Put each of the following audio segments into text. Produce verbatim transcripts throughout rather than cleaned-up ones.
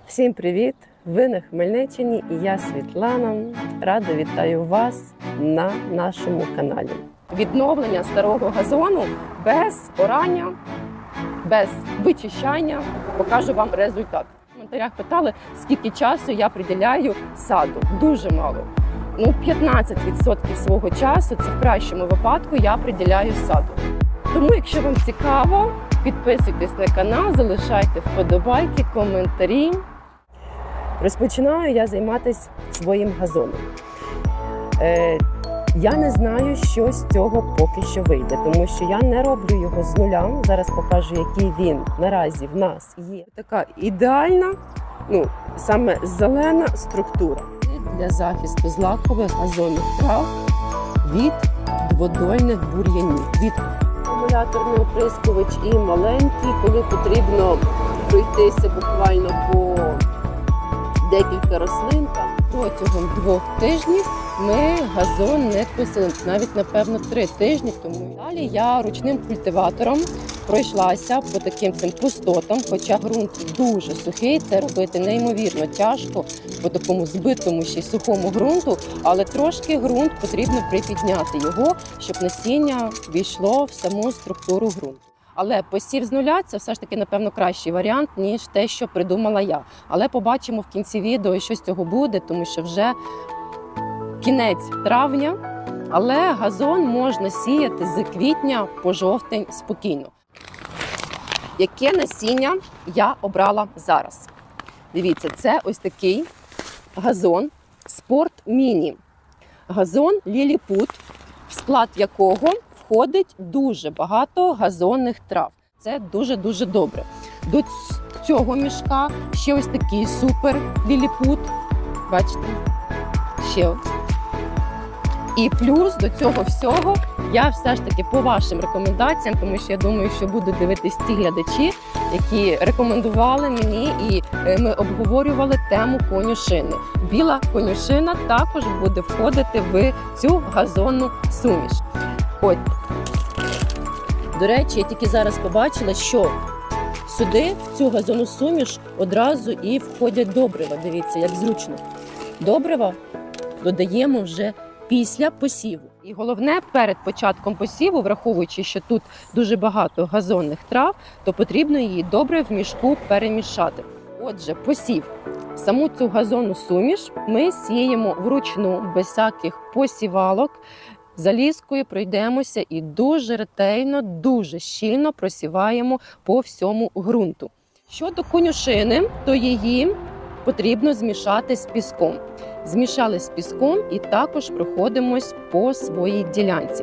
Всім привіт! Ви на Хмельниччині і я Світлана. Рада вітаю вас на нашому каналі. Відновлення старого газону без орання, без вичищання. Покажу вам результат. В коментарях питали, скільки часу я приділяю саду. Дуже мало. Ну, п'ятнадцять відсотків свого часу, це в кращому випадку, я приділяю саду. Тому, якщо вам цікаво, підписуйтесь на канал, залишайте вподобайки, коментарі. Розпочинаю я займатися своїм газоном. Е, я не знаю, що з цього поки що вийде, тому що я не роблю його з нуля. Зараз покажу, який він наразі в нас є. Така ідеальна, ну, саме зелена структура. Для захисту злакових газонних трав від дводольних бур'янів. Від акумуляторний оприскувач і маленький, коли потрібно пройтися буквально по декілька рослин. Протягом двох тижнів ми газон не косили, навіть, напевно, три тижні тому. Далі я ручним культиватором пройшлася по таким цим пустотам, хоча ґрунт дуже сухий, це робити неймовірно тяжко по такому збитому ще й сухому ґрунту, але трошки ґрунт потрібно припідняти його, щоб насіння війшло в саму структуру ґрунту. Але посів з нуля – це все ж таки, напевно, кращий варіант, ніж те, що придумала я. Але побачимо в кінці відео, що з цього буде, тому що вже кінець травня, але газон можна сіяти з квітня по жовтень спокійно. Яке насіння я обрала зараз? Дивіться, це ось такий газон Sport Mini. Газон Ліліпут, в склад якого входить дуже багато газонних трав. Це дуже-дуже добре. До цього мішка ще ось такий супер ліліпут. Бачите? Ще ось. І плюс до цього всього я все ж таки по вашим рекомендаціям, тому що я думаю, що будуть дивитись ті глядачі, які рекомендували мені, і ми обговорювали тему конюшини. Біла конюшина також буде входити в цю газонну суміш. От. До речі, я тільки зараз побачила, що сюди, в цю газонну суміш, одразу і входять добрива. Дивіться, як зручно. Добрива додаємо вже після посіву. І головне, перед початком посіву, враховуючи, що тут дуже багато газонних трав, то потрібно її добре в мішку перемішати. Отже, посів. Саму цю газонну суміш ми сіємо вручну, без всяких посівалок. Залізкою пройдемося і дуже ретельно, дуже щільно просіваємо по всьому ґрунту. Щодо конюшини, то її потрібно змішати з піском. Змішали з піском і також проходимось по своїй ділянці.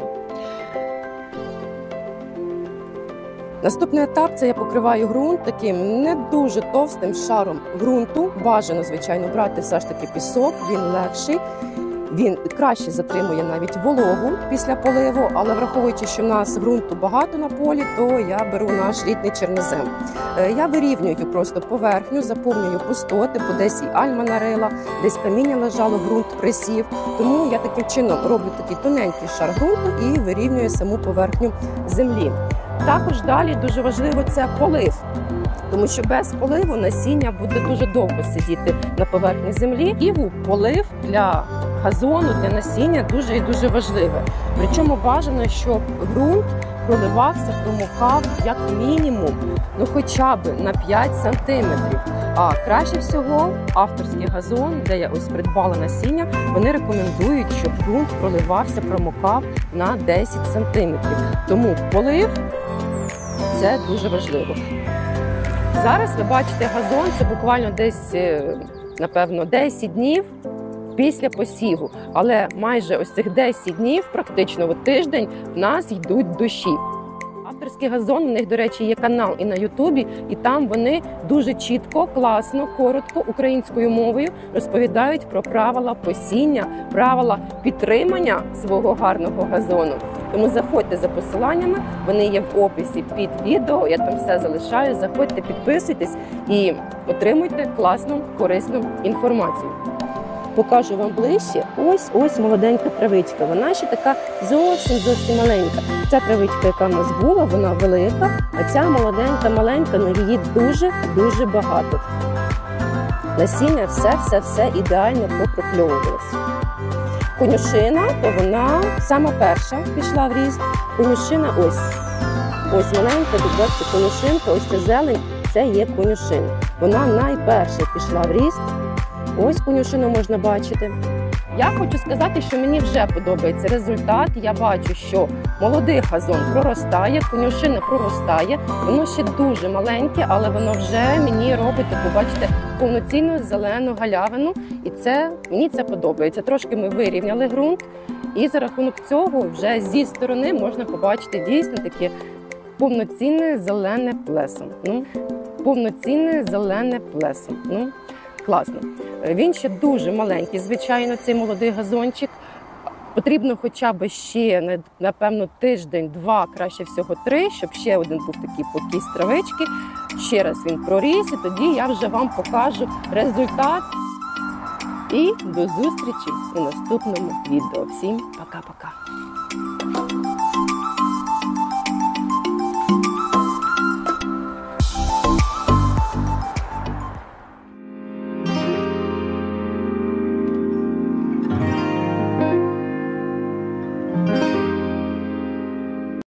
Наступний етап – це я покриваю ґрунт таким не дуже товстим шаром ґрунту. Бажано, звичайно, брати все ж таки пісок, він легший. Він краще затримує навіть вологу після поливу, але враховуючи, що в нас ґрунту багато на полі, то я беру наш рідний чорнозем. Я вирівнюю просто поверхню, заповнюю пустоти, бо десь і альма нарила, десь каміння лежало, ґрунт присів. Тому я таким чином роблю такий тоненький шар ґрунту і вирівнюю саму поверхню землі. Також далі дуже важливо – це полив. Тому що без поливу насіння буде дуже довго сидіти на поверхні землі. І полив для газону, для насіння дуже і дуже важливе. Причому бажано, щоб ґрунт проливався, промокав як мінімум, ну хоча б на п'ять сантиметрів. А краще всього авторський газон, де я ось придбала насіння, вони рекомендують, щоб ґрунт проливався, промокав на десять сантиметрів. Тому полив – це дуже важливо. Зараз ви бачите газон, це буквально десь, напевно, десять днів після посіву. Але майже ось цих десять днів, практично тиждень, в нас йдуть дощі. Авторський газон, у них, до речі, є канал і на Ютубі, і там вони дуже чітко, класно, коротко, українською мовою розповідають про правила посіння, правила підтримання свого гарного газону. Тому заходьте за посиланнями, вони є в описі під відео, я там все залишаю, заходьте, підписуйтесь і отримуйте класну, корисну інформацію. Покажу вам ближче. Ось ось молоденька травичка. Вона ще така зовсім-зовсім маленька. Ця травичка, яка в нас була, вона велика, а ця молоденька, маленька, але її дуже-дуже багато. насіння все-все-все ідеально попрокльовувалося. Конюшина, то вона сама перша пішла в ріст. Конюшина ось. Ось маленька, тут бачите, конюшинка, ось ця зелень, це є конюшина. Вона найперша пішла в ріст. Ось конюшину можна бачити. Я хочу сказати, що мені вже подобається результат. Я бачу, що молодий газон проростає, конюшина проростає. Воно ще дуже маленьке, але воно вже мені робить, побачите, повноцінну зелену галявину. І це, мені це подобається. Трошки ми вирівняли ґрунт. І за рахунок цього вже зі сторони можна побачити дійсно таке повноцінне зелене плесо. Ну, повноцінне зелене плесо. Ну, класно. Він ще дуже маленький, звичайно, цей молодий газончик. Потрібно хоча б ще, напевно, тиждень-два, краще всього три, щоб ще один був такий покіс травички. Ще раз він проріс, і тоді я вже вам покажу результат. І до зустрічі у наступному відео. Всім пока-пока!